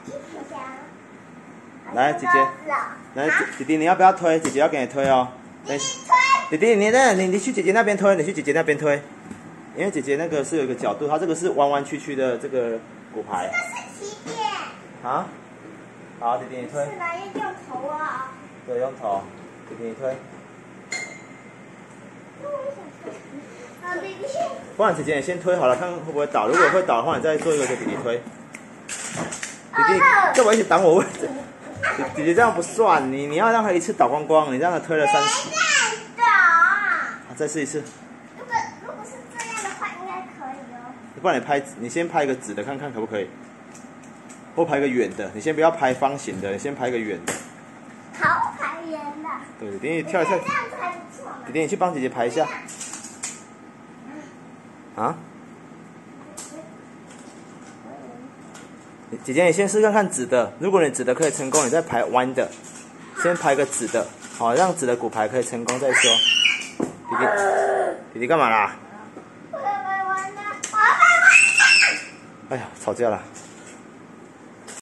来，姐姐，来，弟弟，你要不要推？姐姐要给你推哦。等一下，弟弟，你去姐姐那边推，你去姐姐那边推，因为姐姐那个是有一个角度，它这个是弯弯曲曲的这个骨牌。 这是起点。 啊？好，弟弟你推。 是来用头啊。 对，用头。弟弟你推。不然姐姐你先推好了，看会不会倒。如果会倒的话，你再做一个给弟弟推。弟弟，干嘛一起挡我位置？姐姐这样不算，你要让他一次倒光光，你让他推了30。再试一次。 如果是这样的话，应该可以哦。 不然你先拍一个直的看看可不可以，或拍一个圆的。你先不要拍方形的，你先拍一个圆的。 好，拍圆的。 对，弟弟你跳一跳。 这样子还不错。 弟弟你去帮姐姐拍一下。啊？姐姐，你先试看看直的，如果你直的可以成功，你再排弯的，先排个直的，好，让直的骨牌可以成功再说。弟弟干嘛啦？ 我要拍弯的， 哎呀，吵架了。